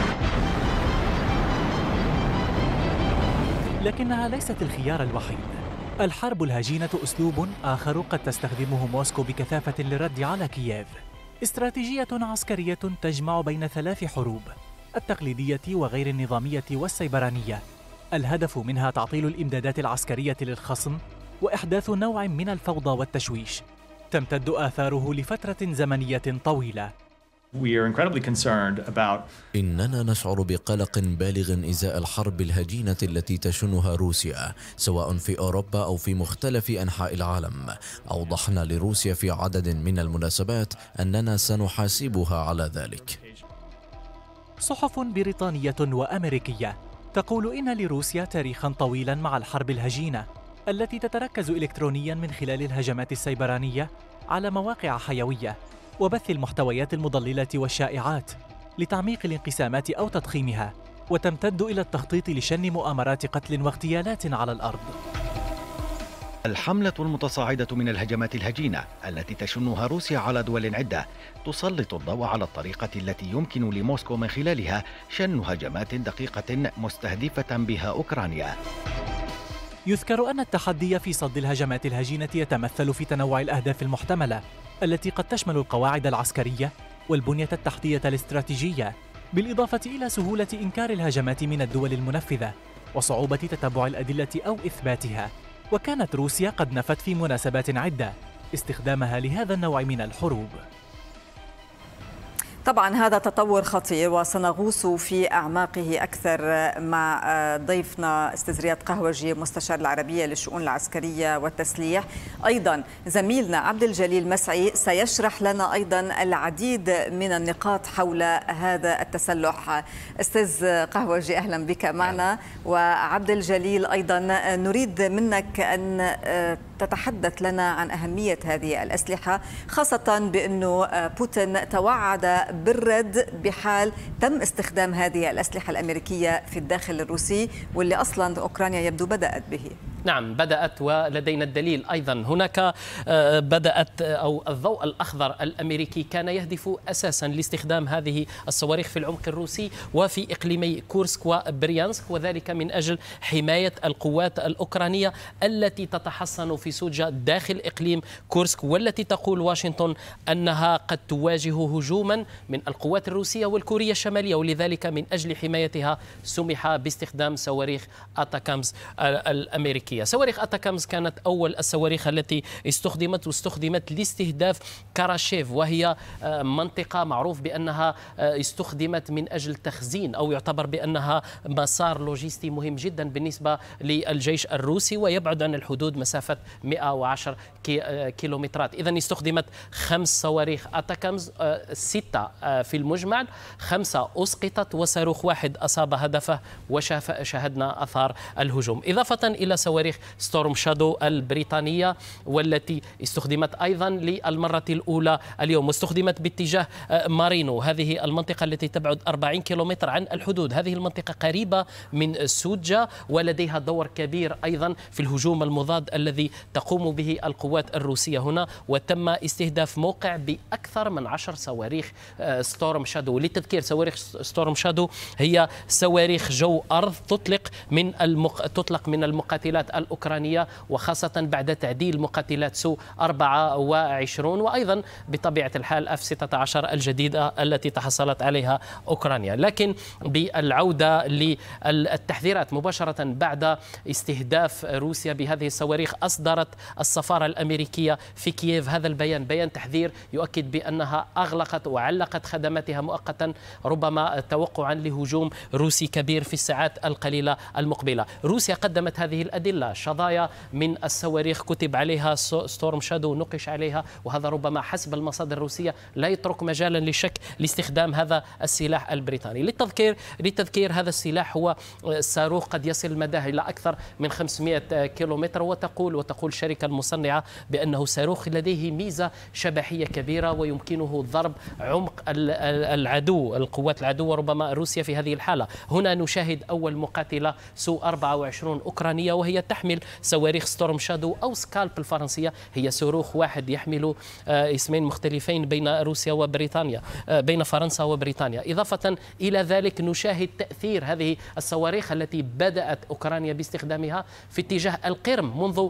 لكنها ليست الخيار الوحيد. الحرب الهجينة أسلوب آخر قد تستخدمه موسكو بكثافة للرد على كييف. استراتيجية عسكرية تجمع بين 3 حروب: التقليدية وغير النظامية والسيبرانية، الهدف منها تعطيل الإمدادات العسكرية للخصم وإحداث نوع من الفوضى والتشويش تمتد آثاره لفترة زمنية طويلة. إننا نشعر بقلق بالغ إزاء الحرب الهجينة التي تشنها روسيا سواء في أوروبا أو في مختلف أنحاء العالم. أوضحنا لروسيا في عدد من المناسبات أننا سنحاسبها على ذلك. صحف بريطانية وأمريكية تقول إن لروسيا تاريخا طويلا مع الحرب الهجينة التي تتركز إلكترونيا من خلال الهجمات السيبرانية على مواقع حيوية وبث المحتويات المضللة والشائعات لتعميق الانقسامات أو تضخيمها، وتمتد إلى التخطيط لشن مؤامرات قتل واغتيالات على الأرض. الحملة المتصاعدة من الهجمات الهجينة التي تشنها روسيا على دول عدة تسلط الضوء على الطريقة التي يمكن لموسكو من خلالها شن هجمات دقيقة مستهدفة بها أوكرانيا. يذكر أن التحدي في صد الهجمات الهجينة يتمثل في تنوع الأهداف المحتملة التي قد تشمل القواعد العسكرية والبنية التحتية الاستراتيجية، بالإضافة إلى سهولة إنكار الهجمات من الدول المنفذة وصعوبة تتبع الأدلة أو إثباتها. وكانت روسيا قد نفت في مناسبات عدة استخدامها لهذا النوع من الحروب. طبعا هذا تطور خطير وسنغوص في أعماقه أكثر مع ضيفنا أستاذ رياض قهوجي مستشار العربية للشؤون العسكرية والتسليح. أيضا زميلنا عبد الجليل مسعي سيشرح لنا أيضا العديد من النقاط حول هذا التسلح. أستاذ قهوجي أهلا بك معنا، وعبد الجليل أيضا نريد منك أن تتحدث لنا عن أهمية هذه الأسلحة، خاصة بأنه بوتين توعد بالرد بحال تم استخدام هذه الأسلحة الأمريكية في الداخل الروسي، واللي أصلا أوكرانيا يبدو بدأت به. نعم بدأت، ولدينا الدليل أيضا. هناك بدأت أو الضوء الأخضر الأمريكي كان يهدف أساسا لاستخدام هذه الصواريخ في العمق الروسي وفي إقليمي كورسك وبريانسك، وذلك من أجل حماية القوات الأوكرانية التي تتحصن في سوجا داخل إقليم كورسك، والتي تقول واشنطن أنها قد تواجه هجوما من القوات الروسية والكورية الشمالية، ولذلك من أجل حمايتها سمح باستخدام صواريخ أتاكامز الأمريكية. صواريخ أتاكامز كانت أول الصواريخ التي استخدمت لاستهداف كاراشيف، وهي منطقة معروف بأنها استخدمت من أجل تخزين، أو يعتبر بأنها مسار لوجستي مهم جدا بالنسبة للجيش الروسي، ويبعد عن الحدود مسافة 110 كيلومترات. إذن استخدمت 5 صواريخ أتاكامز، 6 في المجمل، 5 أسقطت وصاروخ واحد أصاب هدفه وشاهدنا أثار الهجوم. إضافة إلى صواريخ ستورم شادو البريطانية، والتي استخدمت أيضا للمرة الأولى اليوم، واستخدمت باتجاه مارينو، هذه المنطقة التي تبعد 40 كيلومتر عن الحدود. هذه المنطقة قريبة من سوجا، ولديها دور كبير أيضا في الهجوم المضاد الذي تقوم به القوات الروسية هنا، وتم استهداف موقع بأكثر من 10 صواريخ ستورم شادو. للتذكير، صواريخ ستورم شادو هي صواريخ جو أرض تطلق من المقاتلات الأوكرانية، وخاصة بعد تعديل مقاتلات سو 24 وأيضا بطبيعة الحال F-16 الجديدة التي تحصلت عليها أوكرانيا. لكن بالعودة للتحذيرات مباشرة بعد استهداف روسيا بهذه الصواريخ، أصدرت السفارة الأمريكية في كييف هذا البيان، بيان تحذير يؤكد بأنها أغلقت وعلقت خدماتها مؤقتا ربما توقعا لهجوم روسي كبير في الساعات القليلة المقبلة. روسيا قدمت هذه الأدلة، شظايا من الصواريخ كتب عليها ستورم شادو، نقش عليها، وهذا ربما حسب المصادر الروسية لا يترك مجالا للشك لاستخدام هذا السلاح البريطاني. للتذكير هذا السلاح هو صاروخ قد يصل مداه إلى أكثر من 500 كيلومتر، وتقول الشركة المصنعة بأنه صاروخ لديه ميزة شبحية كبيرة ويمكنه ضرب عمق العدو، القوات العدو وربما روسيا في هذه الحالة. هنا نشاهد أول مقاتلة سو 24 أوكرانية، وهي تحمل صواريخ ستورم شادو أو سكالب الفرنسية، هي صاروخ واحد يحمل اسمين مختلفين بين روسيا وبريطانيا، بين فرنسا وبريطانيا. إضافة إلى ذلك نشاهد تأثير هذه الصواريخ التي بدأت أوكرانيا باستخدامها في اتجاه القرم منذ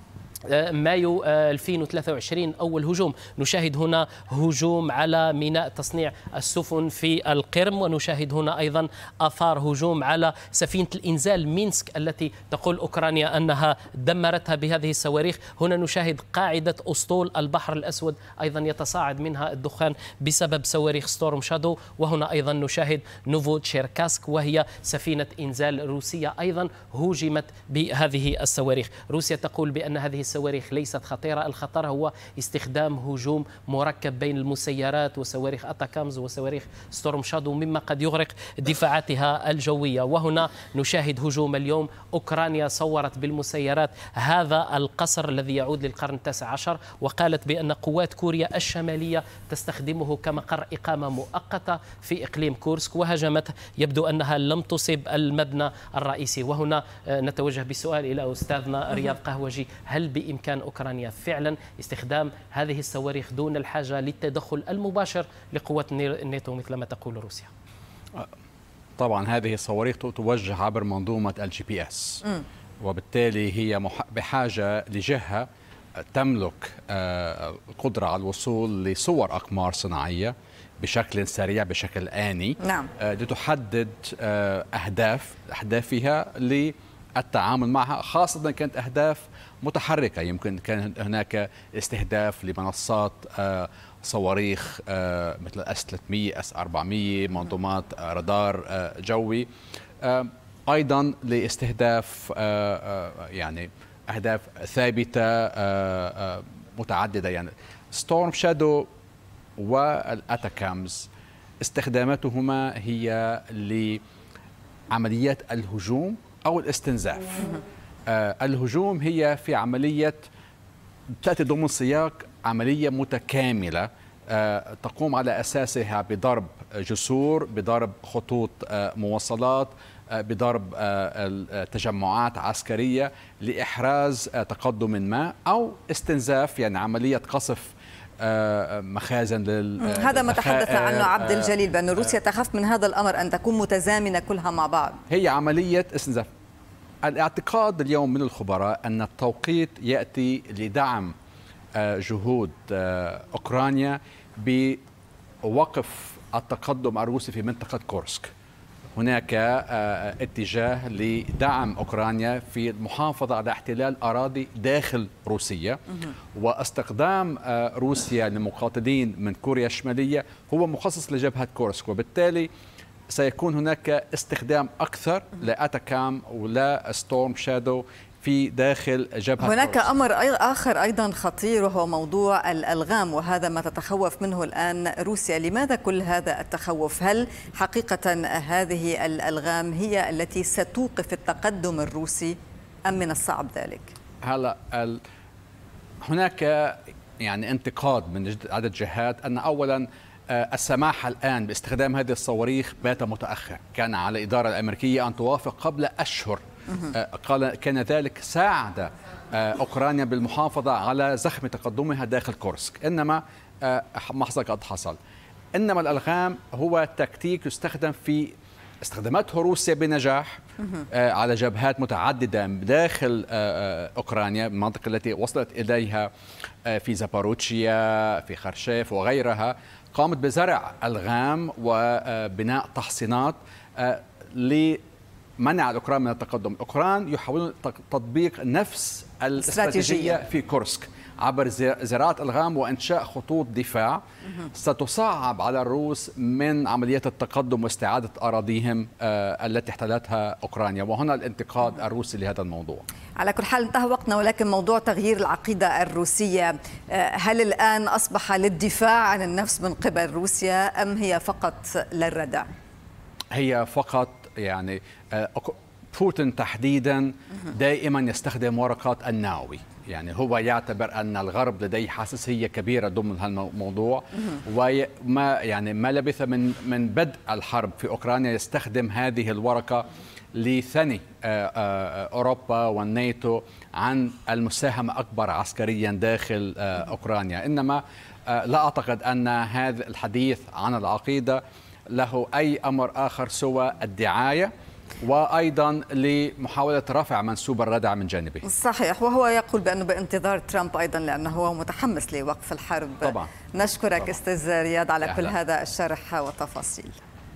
مايو 2023 أول هجوم. نشاهد هنا هجوم على ميناء تصنيع السفن في القرم، ونشاهد هنا أيضا آثار هجوم على سفينة الإنزال مينسك التي تقول أوكرانيا أنها دمرتها بهذه الصواريخ. هنا نشاهد قاعدة أسطول البحر الأسود أيضا يتصاعد منها الدخان بسبب صواريخ ستورم شادو. وهنا أيضا نشاهد نوفو تشيركاسك، وهي سفينة إنزال روسية أيضا هوجمت بهذه الصواريخ. روسيا تقول بأن هذه الصواريخ ليست خطيرة، الخطر هو استخدام هجوم مركب بين المسيرات وصواريخ أتاكامز وصواريخ ستورم شادو مما قد يغرق دفاعاتها الجوية. وهنا نشاهد هجوم اليوم. أوكرانيا صورت بالمسيرات هذا القصر الذي يعود للقرن ال19 وقالت بأن قوات كوريا الشمالية تستخدمه كمقر إقامة مؤقتة في إقليم كورسك، وهجمته. يبدو أنها لم تصب المبنى الرئيسي. وهنا نتوجه بالسؤال إلى أستاذنا رياض قهوجي، هل بإمكان أوكرانيا فعلا استخدام هذه الصواريخ دون الحاجة للتدخل المباشر لقوات الناتو مثل ما تقول روسيا؟ طبعا هذه الصواريخ توجه عبر منظومة الGPS، وبالتالي هي بحاجة لجهة تملك القدرة على الوصول لصور أقمار صناعية بشكل سريع بشكل آني. نعم. لتحدد أهدافها للتعامل معها، خاصة كانت أهداف متحركة. يمكن كان هناك استهداف لمنصات صواريخ مثل S-300 S-400 منظومات رادار جوي، أيضا لاستهداف يعني أهداف ثابتة متعددة. يعني ستورم شادو والأتاكامز استخداماتهما هي لعمليات الهجوم أو الاستنزاف. الهجوم هي في عملية تأتي ضمن سياق عملية متكاملة تقوم على أساسها بضرب جسور، بضرب خطوط مواصلات، بضرب تجمعات عسكرية لإحراز تقدم ما، أو استنزاف يعني عملية قصف مخازن هذا ما تحدث عنه عبد الجليل، بأن روسيا تخاف من هذا الأمر أن تكون متزامنة كلها مع بعض. هي عملية استنزاف. الاعتقاد اليوم من الخبراء أن التوقيت يأتي لدعم جهود أوكرانيا بوقف التقدم الروسي في منطقة كورسك. هناك اتجاه لدعم أوكرانيا في المحافظة على احتلال أراضي داخل روسيا، واستخدام روسيا لمقاتلين من كوريا الشمالية هو مخصص لجبهة كورسك، وبالتالي سيكون هناك استخدام أكثر لأتاكام ولا ستورم شادو في داخل جبهة هناك أمر آخر أيضا خطير، وهو موضوع الألغام، وهذا ما تتخوف منه الآن روسيا. لماذا كل هذا التخوف؟ هل حقيقة هذه الألغام هي التي ستوقف التقدم الروسي أم من الصعب ذلك؟ هلا هناك يعني انتقاد من عدة جهات أن أولا السماح الآن باستخدام هذه الصواريخ بات متأخر. كان على الإدارة الأمريكية أن توافق قبل أشهر. كان ذلك ساعد أوكرانيا بالمحافظة على زخم تقدمها داخل كورسك، إنما ما قد حصل. إنما الألغام هو تكتيك يستخدم في استخدمته روسيا بنجاح على جبهات متعددة داخل أوكرانيا، المنطقة التي وصلت إليها في زاباروتشيا، في خرشيف وغيرها. قامت بزرع ألغام وبناء تحصينات لمنع الأوكران من التقدم. الأوكران يحاولون تطبيق نفس الاستراتيجية في كورسك عبر زراعة ألغام وإنشاء خطوط دفاع ستصعب على الروس من عمليات التقدم واستعادة أراضيهم التي احتلتها أوكرانيا، وهنا الانتقاد الروسي لهذا الموضوع. على كل حال انتهى وقتنا، ولكن موضوع تغيير العقيدة الروسية هل الآن أصبح للدفاع عن النفس من قبل روسيا أم هي فقط للردع؟ هي فقط يعني بوتين تحديدا دائما يستخدم ورقات النووي، يعني هو يعتبر أن الغرب لديه حساسية كبيرة ضمن هالموضوع، ما لبث من بدء الحرب في أوكرانيا يستخدم هذه الورقة لثني أوروبا والناتو عن المساهمة أكبر عسكريا داخل أوكرانيا. إنما لا أعتقد أن هذا الحديث عن العقيدة له أي أمر آخر سوى الدعاية وأيضا لمحاولة رفع منسوب الردع من جانبه. صحيح، وهو يقول بأنه بانتظار ترامب أيضا لأنه هو متحمس لوقف الحرب. طبعا. نشكرك طبعا. أستاذ رياض على كل هذا الشرح والتفاصيل.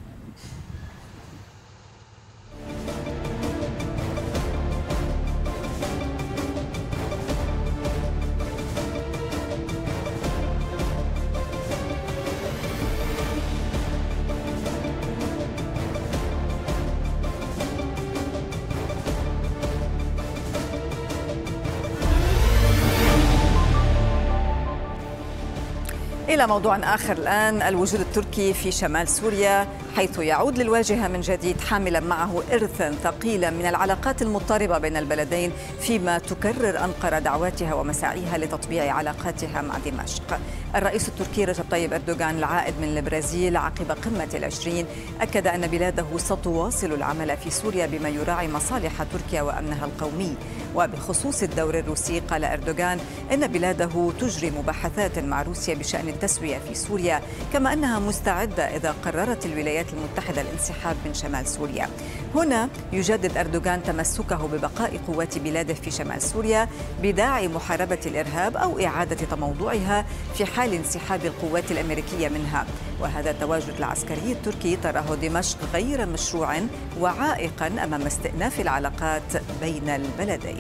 إلى موضوع آخر الآن، الوجود التركي في شمال سوريا، حيث يعود للواجهة من جديد حاملا معه إرثا ثقيلا من العلاقات المضطربة بين البلدين، فيما تكرر أنقرة دعواتها ومساعيها لتطبيع علاقاتها مع دمشق. الرئيس التركي رجب طيب أردوغان العائد من البرازيل عقب قمة ال20 أكد أن بلاده ستواصل العمل في سوريا بما يراعي مصالح تركيا وأمنها القومي. وبخصوص الدور الروسي قال أردوغان إن بلاده تجري مباحثات مع روسيا بشأن التسوية في سوريا، كما أنها مستعدة إذا قررت الولايات المتحدة الانسحاب من شمال سوريا. هنا يجدد أردوغان تمسكه ببقاء قوات بلاده في شمال سوريا بداعي محاربة الإرهاب أو إعادة تموضعها في حال انسحاب القوات الأمريكية منها. وهذا التواجد العسكري التركي تراه دمشق غير مشروع وعائقا أمام استئناف العلاقات بين البلدين.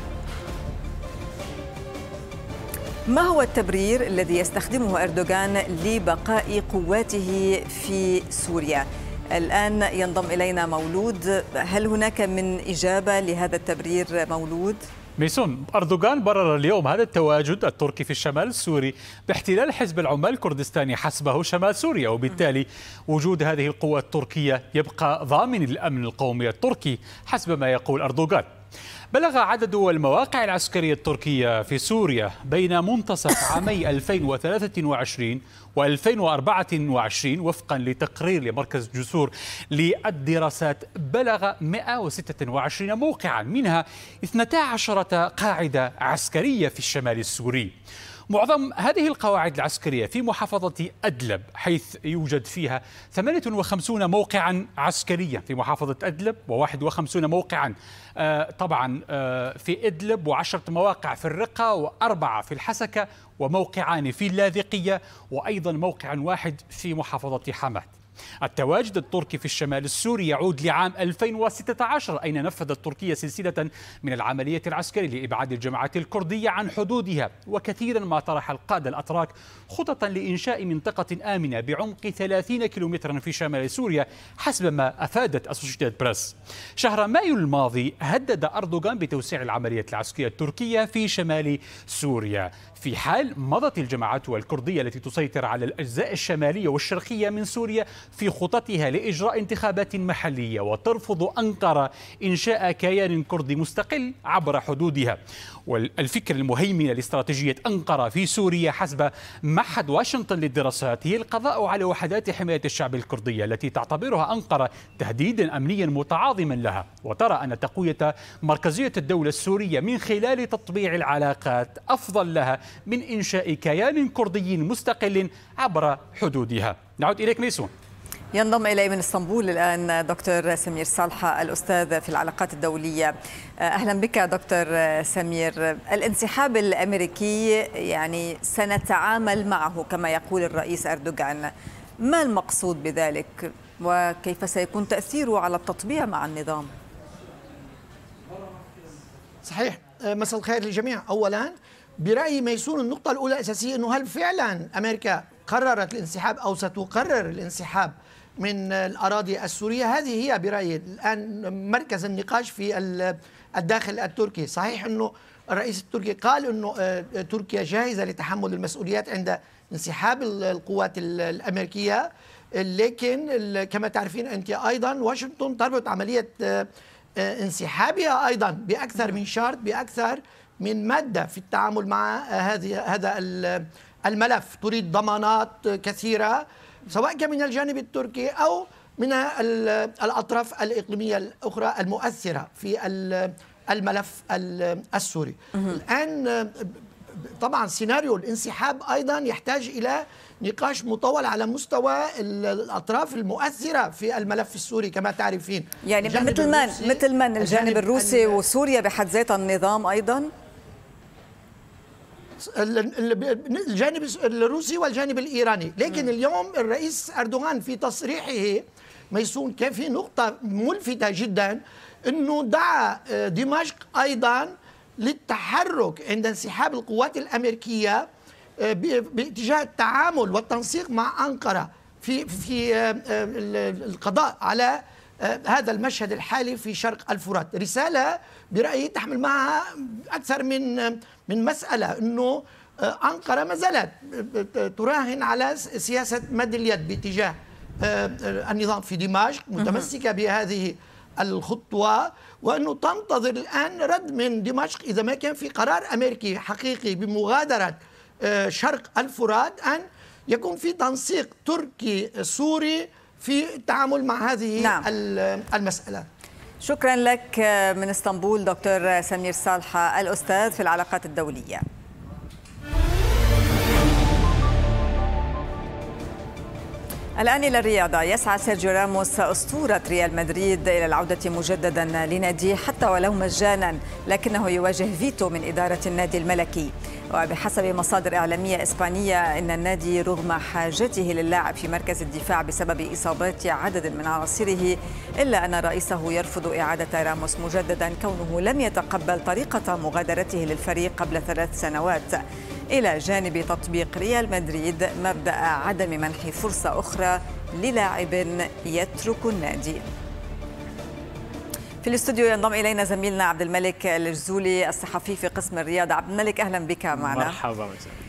ما هو التبرير الذي يستخدمه أردوغان لبقاء قواته في سوريا؟ الآن ينضم إلينا مولود، هل هناك من إجابة لهذا التبرير مولود؟ ميسون، أردوغان برر اليوم هذا التواجد التركي في الشمال السوري باحتلال حزب العمال الكردستاني حسبه شمال سوريا، وبالتالي وجود هذه القوة التركية يبقى ضامن الأمن القومي التركي حسب ما يقول أردوغان. بلغ عدد المواقع العسكرية التركية في سوريا بين منتصف عامي 2023 و2024 وفقا لتقرير لمركز جسور للدراسات بلغ 126 موقعا، منها 12 قاعدة عسكرية في الشمال السوري. معظم هذه القواعد العسكرية في محافظة أدلب، حيث يوجد فيها 58 موقعا عسكريا في محافظة أدلب و51 موقعا طبعا في إدلب، و10 مواقع في الرقة، و4 في الحسكة، وموقعان في اللاذقية، وأيضا موقع واحد في محافظة حماة. التواجد التركي في الشمال السوري يعود لعام 2016 أين نفذت تركيا سلسلة من العمليات العسكرية لإبعاد الجماعات الكردية عن حدودها، وكثيرا ما طرح القادة الأتراك خططا لإنشاء منطقة آمنة بعمق 30 كيلومترا في شمال سوريا حسب ما أفادت أسوشيتد بريس. شهر مايو الماضي هدد أردوغان بتوسيع العمليات العسكرية التركية في شمال سوريا في حال مضت الجماعات الكردية التي تسيطر على الأجزاء الشمالية والشرقية من سوريا في خططها لإجراء انتخابات محلية، وترفض أنقرة إنشاء كيان كردي مستقل عبر حدودها. والفكرة المهيمنة لاستراتيجية أنقرة في سوريا حسب معهد واشنطن للدراسات هي القضاء على وحدات حماية الشعب الكردية التي تعتبرها أنقرة تهديدا أمنيا متعاظما لها، وترى أن تقوية مركزية الدولة السورية من خلال تطبيع العلاقات أفضل لها من إنشاء كيان كردي مستقل عبر حدودها. نعود إليك ميسون. ينضم إلي من اسطنبول الآن دكتور سمير صالحة الأستاذ في العلاقات الدولية. أهلا بك دكتور سمير. الانسحاب الأمريكي يعني سنتعامل معه كما يقول الرئيس أردوغان، ما المقصود بذلك وكيف سيكون تأثيره على التطبيع مع النظام؟ صحيح، مساء الخير للجميع. أولا برأيي ميسون النقطة الأولى الأساسية أنه هل فعلا أمريكا قررت الانسحاب أو ستقرر الانسحاب من الأراضي السورية؟ هذه هي برأيي الآن مركز النقاش في الداخل التركي. صحيح أنه الرئيس التركي قال أنه تركيا جاهزة لتحمل المسؤوليات عند انسحاب القوات الأمريكية، لكن كما تعرفين أنت أيضا واشنطن تربط عملية انسحابها أيضا بأكثر من شرط، بأكثر من مادة في التعامل مع هذا الملف. تريد ضمانات كثيرة سواء كان من الجانب التركي أو من الأطراف الإقليمية الأخرى المؤثرة في الملف السوري. الآن طبعا سيناريو الانسحاب أيضا يحتاج إلى نقاش مطول على مستوى الأطراف المؤثرة في الملف السوري كما تعرفين، يعني مثل من الجانب الروسي وسوريا بحد ذاتها النظام أيضا، الجانب الروسي والجانب الإيراني. لكن اليوم الرئيس أردوغان في تصريحه ميسون كان في نقطة ملفتة جدا، أنه دعا دمشق أيضا للتحرك عند انسحاب القوات الأمريكية باتجاه التعامل والتنسيق مع أنقرة في القضاء على هذا المشهد الحالي في شرق الفرات. رسالة برأيي تحمل معها أكثر من مسألة، أنه أنقرة ما زالت تراهن على سياسة مد اليد باتجاه النظام في دمشق، متمسكة بهذه الخطوة، وأنه تنتظر الآن رد من دمشق إذا ما كان في قرار أمريكي حقيقي بمغادرة شرق الفرات، أن يكون في تنسيق تركي سوري في التعامل مع هذه المسألة. شكرا لك من اسطنبول دكتور سمير صالحة الأستاذ في العلاقات الدولية. الآن إلى الرياضة. يسعى سيرجيو راموس أسطورة ريال مدريد إلى العودة مجددا لناديه حتى ولو مجانا، لكنه يواجه فيتو من إدارة النادي الملكي. وبحسب مصادر إعلامية إسبانية إن النادي رغم حاجته للاعب في مركز الدفاع بسبب إصابات عدد من عناصره، إلا أن رئيسه يرفض إعادة راموس مجددا كونه لم يتقبل طريقة مغادرته للفريق قبل 3 سنوات، إلى جانب تطبيق ريال مدريد مبدأ عدم منح فرصة أخرى للاعب يترك النادي. في الاستوديو ينضم إلينا زميلنا عبد الملك الجزولي الصحفي في قسم الرياضة. عبد الملك أهلا بك معنا. مرحبا.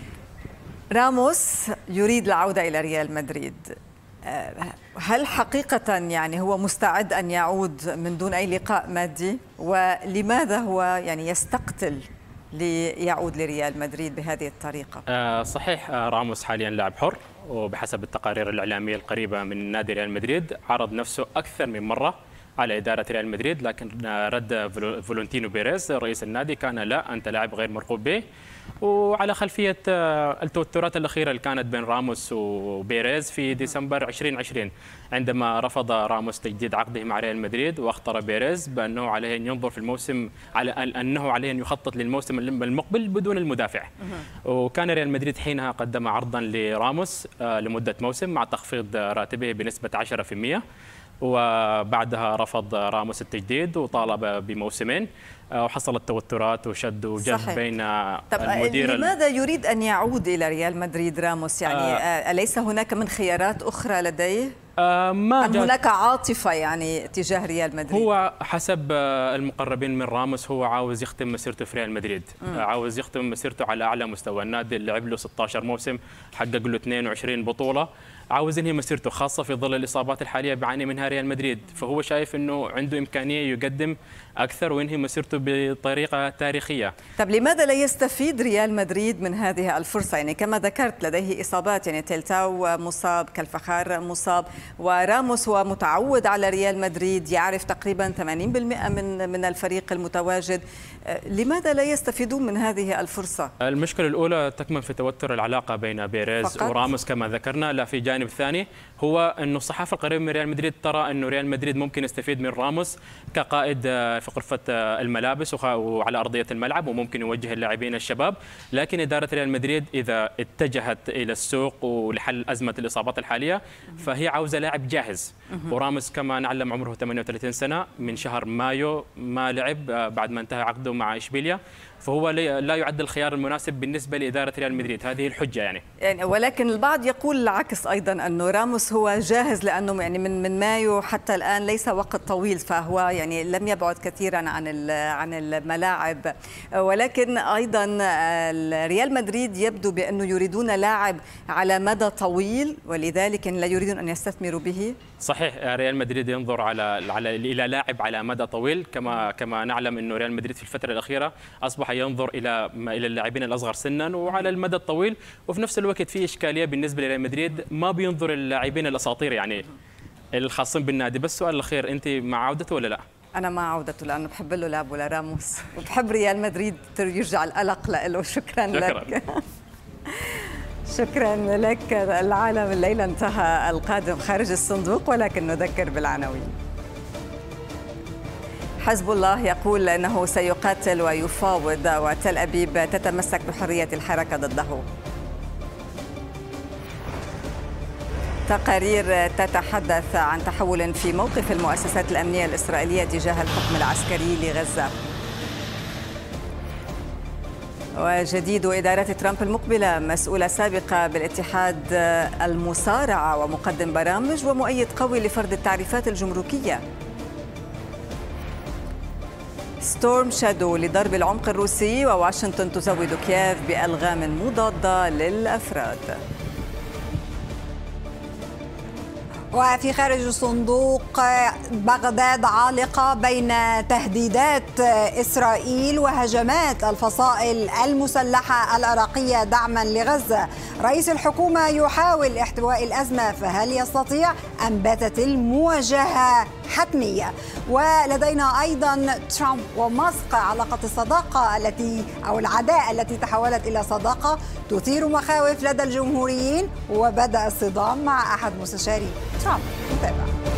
راموس يريد العودة إلى ريال مدريد، هل حقيقة يعني هو مستعد أن يعود من دون أي لقاء مادي؟ ولماذا هو يعني يستقتل ليعود لريال مدريد بهذه الطريقة؟ صحيح، راموس حاليا لاعب حر، وبحسب التقارير الإعلامية القريبة من نادي ريال مدريد عرض نفسه أكثر من مرة على إدارة ريال مدريد، لكن رد فلورنتينو بيريز رئيس النادي كان لا، أنت لاعب غير مرغوب به. وعلى خلفية التوترات الأخيرة اللي كانت بين راموس وبيريز في ديسمبر 2020 عندما رفض راموس تجديد عقده مع ريال مدريد، واخطر بيريز بأنه عليه أن ينظر في الموسم، على أنه عليه أن يخطط للموسم المقبل بدون المدافع. وكان ريال مدريد حينها قدم عرضا لراموس لمدة موسم مع تخفيض راتبه بنسبة 10%، وبعدها رفض راموس التجديد وطالب بموسمين، وحصلت توترات وشد وجذب بين المدير. لماذا يريد أن يعود إلى ريال مدريد راموس؟ يعني أليس هناك من خيارات أخرى لديه؟ أم هناك عاطفة يعني تجاه ريال مدريد؟ هو حسب المقربين من راموس هو عاوز يختم مسيرته في ريال مدريد، عاوز يختم مسيرته على أعلى مستوى. النادي اللي لعب له 16 موسم، حقق له 22 بطولة، عاوز ينهي مسيرته، خاصة في ظل الإصابات الحالية بيعاني منها ريال مدريد. فهو شايف أنه عنده إمكانية يقدم أكثر وينهي مسيرته بطريقة تاريخية. طب لماذا لا يستفيد ريال مدريد من هذه الفرصة؟ يعني كما ذكرت لديه إصابات، يعني تيلتاو مصاب، كالفخار مصاب، وراموس هو متعود على ريال مدريد، يعرف تقريبا 80% من الفريق المتواجد. لماذا لا يستفيدون من هذه الفرصة؟ المشكلة الأولى تكمن في توتر العلاقة بين بيريز وراموس كما ذكرنا، لا في جانب ثاني هو أنه الصحافة القريبة من ريال مدريد ترى أنه ريال مدريد ممكن يستفيد من راموس كقائد في غرفة الملابس وعلى أرضية الملعب، وممكن يوجه اللاعبين الشباب. لكن إدارة ريال مدريد إذا اتجهت إلى السوق ولحل أزمة الإصابات الحالية فهي عاوزة لاعب جاهز. وراموس كما نعلم عمره 38 سنة، من شهر مايو ما لعب بعد ما انتهى عقده مع إشبيليا، فهو لا يعد الخيار المناسب بالنسبة لإدارة ريال مدريد. هذه الحجة يعني ولكن البعض يقول العكس أيضا، أنه راموس هو جاهز لأنه يعني من مايو حتى الآن ليس وقت طويل، فهو يعني لم يبعد كثيرا عن الملاعب. ولكن أيضا ريال مدريد يبدو بأنه يريدون لاعب على مدى طويل، ولذلك لا يريدون أن يستثمروا به. صحيح، ريال مدريد ينظر إلى لاعب على مدى طويل، كما نعلم أنه ريال مدريد في الفترة الأخيرة أصبح ينظر إلى اللاعبين الأصغر سنا وعلى المدى الطويل. وفي نفس الوقت في إشكالية بالنسبة لريال مدريد، ما بينظر اللاعبين الأساطير يعني الخاصين بالنادي. بس سؤال الأخير، أنت مع عودته ولا لا؟ أنا مع عودته لأنه بحب له لعبه لراموس، وبحب ريال مدريد يرجع القلق له. شكرا لك. شكرا لك. العالم الليلة انتهى، القادم خارج الصندوق، ولكن نذكر بالعناوين. حزب الله يقول أنه سيقاتل ويفاوض، وتل أبيب تتمسك بحرية الحركة ضده. تقارير تتحدث عن تحول في موقف المؤسسات الأمنية الإسرائيلية تجاه الحكم العسكري لغزة. وجديد إدارة ترامب المقبلة، مسؤولة سابقة بالاتحاد المصارعة ومقدم برامج ومؤيد قوي لفرض التعريفات الجمركية. ستورم شادو لضرب العمق الروسي، وواشنطن تزود كييف بألغام مضادة للأفراد. وفي خارج الصندوق، بغداد عالقة بين تهديدات إسرائيل وهجمات الفصائل المسلحة العراقية دعما لغزة. رئيس الحكومة يحاول احتواء الأزمة، فهل يستطيع أم باتت المواجهة حتمية؟ ولدينا أيضا ترامب وماسك، علاقة الصداقة أو العداء التي تحولت إلى صداقة تثير مخاوف لدى الجمهوريين، وبدأ الصدام مع أحد مستشاري ترامب. نتابع.